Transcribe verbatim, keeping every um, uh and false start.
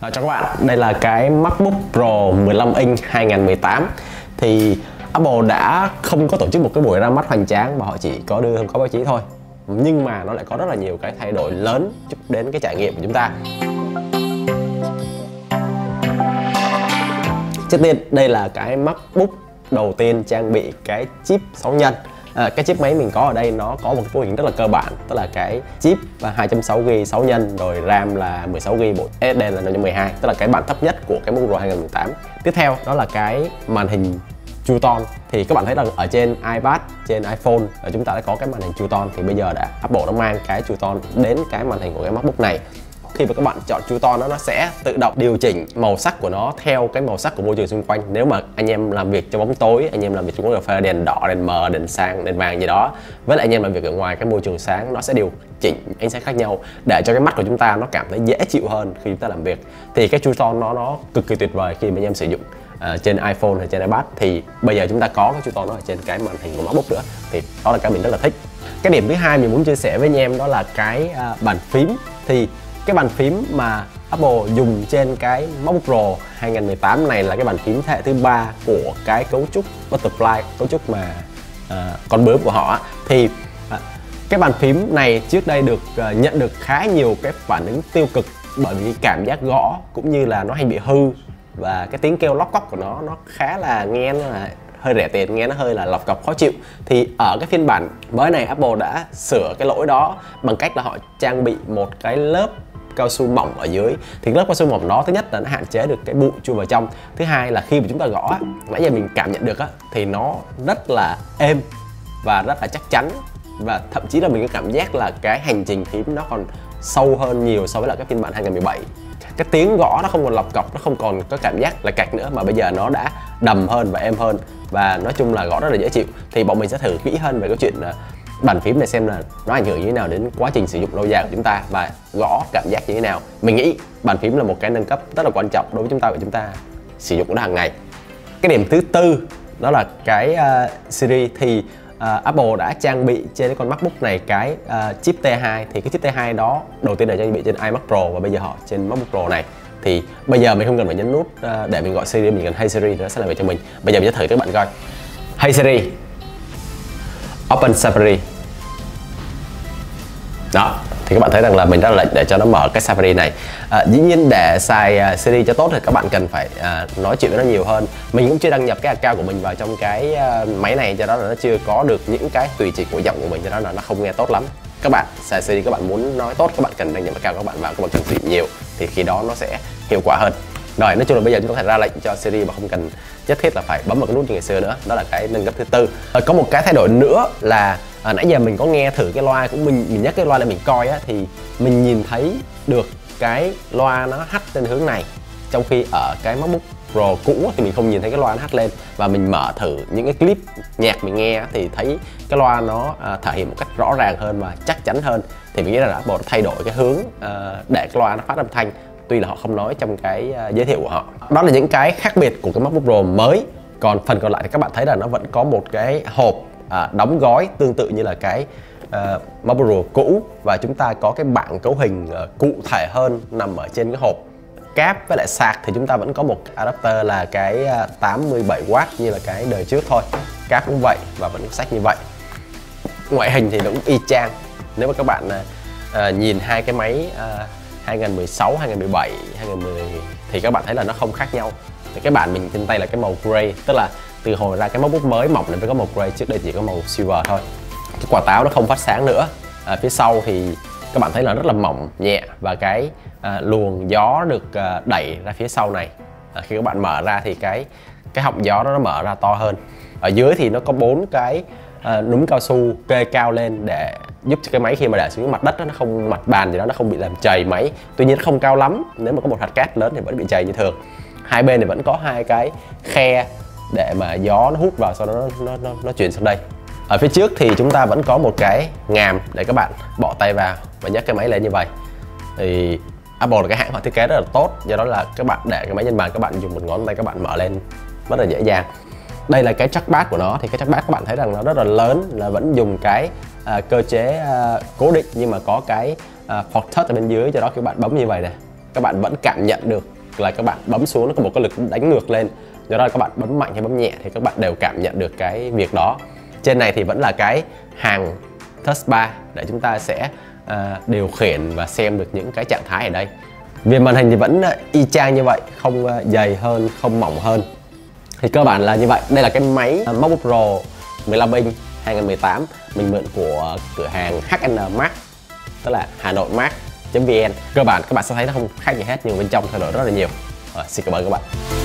À, cho các bạn, đây là cái MacBook Pro mười lăm inch hai nghìn mười tám. Thì Apple đã không có tổ chức một cái buổi ra mắt hoành tráng mà họ chỉ có đưa thông cáo báo chí thôi. Nhưng mà nó lại có rất là nhiều cái thay đổi lớn giúp đến cái trải nghiệm của chúng ta. Trước tiên, đây là cái MacBook đầu tiên trang bị cái chip sáu nhân. À, cái chip máy mình có ở đây nó có một cái cấu hình rất là cơ bản, tức là cái chip hai phẩy sáu gi ga bai sáu nhân, rồi RAM là mười sáu gi ga bai, bộ ét ét đê là năm trăm mười hai, tức là cái bản thấp nhất của cái MacBook Pro hai nghìn mười tám. Tiếp theo đó là cái màn hình True Tone. Thì các bạn thấy rằng ở trên iPad, trên iPhone chúng ta đã có cái màn hình True Tone, thì bây giờ đã Apple đã mang cái True Tone đến cái màn hình của cái MacBook này. Khi mà các bạn chọn True Tone đó, nó sẽ tự động điều chỉnh màu sắc của nó theo cái màu sắc của môi trường xung quanh. Nếu mà anh em làm việc trong bóng tối, anh em làm việc trong quán cà phê, đèn đỏ, đèn mờ, đèn sang, đèn vàng gì đó, với lại anh em làm việc ở ngoài cái môi trường sáng, nó sẽ điều chỉnh ánh sáng khác nhau để cho cái mắt của chúng ta nó cảm thấy dễ chịu hơn khi chúng ta làm việc. Thì cái True Tone nó nó cực kỳ tuyệt vời khi mà anh em sử dụng uh, trên iPhone hay trên iPad. Thì bây giờ chúng ta có cái True Tone nó ở trên cái màn hình của MacBook nữa, thì đó là cái mình rất là thích. Cái điểm thứ hai mình muốn chia sẻ với anh em đó là cái uh, bàn phím. Thì cái bàn phím mà Apple dùng trên cái MacBook Pro hai nghìn mười tám này là cái bàn phím thế hệ thứ ba của cái cấu trúc Butterfly, cấu trúc mà uh, con bướm của họ. Thì uh, cái bàn phím này trước đây được uh, nhận được khá nhiều cái phản ứng tiêu cực, bởi vì cảm giác gõ cũng như là nó hay bị hư, và cái tiếng kêu lóc cóc của nó nó khá là nghe nó là hơi rẻ tiền, nghe nó hơi là lọc cọc khó chịu. Thì ở cái phiên bản mới này Apple đã sửa cái lỗi đó bằng cách là họ trang bị một cái lớp cao su mỏng ở dưới. Thì lớp cao su mỏng đó, thứ nhất là nó hạn chế được cái bụi chui vào trong, thứ hai là khi mà chúng ta gõ, nãy giờ mình cảm nhận được á, thì nó rất là êm và rất là chắc chắn, và thậm chí là mình có cảm giác là cái hành trình phím nó còn sâu hơn nhiều so với lại cái phiên bản hai nghìn mười bảy. Cái tiếng gõ nó không còn lọc cọc, nó không còn có cảm giác là cạch nữa, mà bây giờ nó đã đầm hơn và êm hơn, và nói chung là gõ rất là dễ chịu. Thì bọn mình sẽ thử kỹ hơn về cái chuyện bàn phím này, xem là nó ảnh hưởng như thế nào đến quá trình sử dụng lâu dài của chúng ta và gõ cảm giác như thế nào. Mình nghĩ bàn phím là một cái nâng cấp rất là quan trọng đối với chúng ta và chúng ta sử dụng nó hàng ngày. Cái điểm thứ tư đó là cái uh, Siri. Thì uh, Apple đã trang bị trên cái con MacBook này cái uh, chip T hai. Thì cái chip T hai đó đầu tiên là trang bị trên iMac Pro, và bây giờ họ trên MacBook Pro này. Thì bây giờ mình không cần phải nhấn nút uh, để mình gọi Siri, mình cần Hey Siri nó sẽ làm việc cho mình. Bây giờ mình sẽ thử các bạn coi. Hey Siri, Open Safari. Đó, thì các bạn thấy rằng là mình ra lệnh để cho nó mở cái Safari này. À, dĩ nhiên để xài uh, Siri cho tốt thì các bạn cần phải uh, nói chuyện với nó nhiều hơn. Mình cũng chưa đăng nhập cái account của mình vào trong cái uh, máy này, cho đó là nó chưa có được những cái tùy chỉnh của giọng của mình, cho đó là nó không nghe tốt lắm. Các bạn xài Siri, các bạn muốn nói tốt, các bạn cần đăng nhập account các bạn vào, các bạn cần luyện nhiều, thì khi đó nó sẽ hiệu quả hơn. Rồi, nói chung là bây giờ chúng ta có thể ra lệnh cho Siri mà không cần nhất thiết là phải bấm vào cái nút như ngày xưa nữa. Đó là cái nâng cấp thứ tư. Rồi, có một cái thay đổi nữa là à, nãy giờ mình có nghe thử cái loa của mình, mình nhắc cái loa để mình coi á, thì mình nhìn thấy được cái loa nó hắt lên hướng này, trong khi ở cái MacBook Pro cũ thì mình không nhìn thấy cái loa nó hắt lên. Và mình mở thử những cái clip nhạc mình nghe thì thấy cái loa nó à, thể hiện một cách rõ ràng hơn và chắc chắn hơn. Thì mình nghĩ là Apple đã thay đổi cái hướng à, để cái loa nó phát âm thanh, tuy là họ không nói trong cái uh, giới thiệu của họ. Đó là những cái khác biệt của cái MacBook Pro mới. Còn phần còn lại thì các bạn thấy là nó vẫn có một cái hộp uh, đóng gói tương tự như là cái uh, MacBook Pro cũ, và chúng ta có cái bảng cấu hình uh, cụ thể hơn nằm ở trên cái hộp. Cáp với lại sạc thì chúng ta vẫn có một adapter là cái uh, tám mươi bảy oát như là cái đời trước thôi. Cáp cũng vậy và vẫn sách như vậy. Ngoại hình thì nó cũng y chang. Nếu mà các bạn uh, uh, nhìn hai cái máy uh, hai nghìn mười sáu, hai nghìn mười bảy, hai nghìn mười thì các bạn thấy là nó không khác nhau. Thì cái bản mình trên tay là cái màu gray, tức là từ hồi ra cái MacBook mới mỏng này mới có màu gray, trước đây chỉ có màu silver thôi. Cái quả táo nó không phát sáng nữa. À, phía sau thì các bạn thấy là rất là mỏng, nhẹ, và cái à, luồng gió được à, đẩy ra phía sau này. À, khi các bạn mở ra thì cái cái họng gió đó nó mở ra to hơn. Ở dưới thì nó có bốn cái à, núm cao su kê cao lên để giúp cho cái máy khi mà để xuống mặt đất đó, nó không, mặt bàn gì đó nó không bị làm chày máy. Tuy nhiên nó không cao lắm, nếu mà có một hạt cát lớn thì vẫn bị chày như thường. Hai bên thì vẫn có hai cái khe để mà gió nó hút vào, sau đó nó, nó, nó, nó chuyển sang đây. Ở phía trước thì chúng ta vẫn có một cái ngàm để các bạn bỏ tay vào và nhấc cái máy lên như vậy. Thì Apple là cái hãng họ thiết kế rất là tốt, do đó là các bạn để cái máy trên bàn, các bạn dùng một ngón tay các bạn mở lên rất là dễ dàng. Đây là cái trackpad của nó. Thì cái trackpad các bạn thấy rằng nó rất là lớn, là vẫn dùng cái uh, cơ chế uh, cố định, nhưng mà có cái uh, port touch ở bên dưới, cho đó các bạn bấm như vậy này các bạn vẫn cảm nhận được là các bạn bấm xuống nó có một cái lực đánh ngược lên, do đó là các bạn bấm mạnh hay bấm nhẹ thì các bạn đều cảm nhận được cái việc đó. Trên này thì vẫn là cái hàng touch bar để chúng ta sẽ uh, điều khiển và xem được những cái trạng thái ở đây. Về màn hình thì vẫn uh, y chang như vậy, không uh, dày hơn, không mỏng hơn. Thì cơ bản là như vậy. Đây là cái máy uh, MacBook Pro mười lăm inch hai không một tám mình mượn của cửa hàng hát en Mac, tức là Hà Nội Mac chấm vn. Cơ bản các bạn sẽ thấy nó không khác gì hết, nhưng bên trong thay đổi rất là nhiều. Rồi, xin cảm ơn các bạn.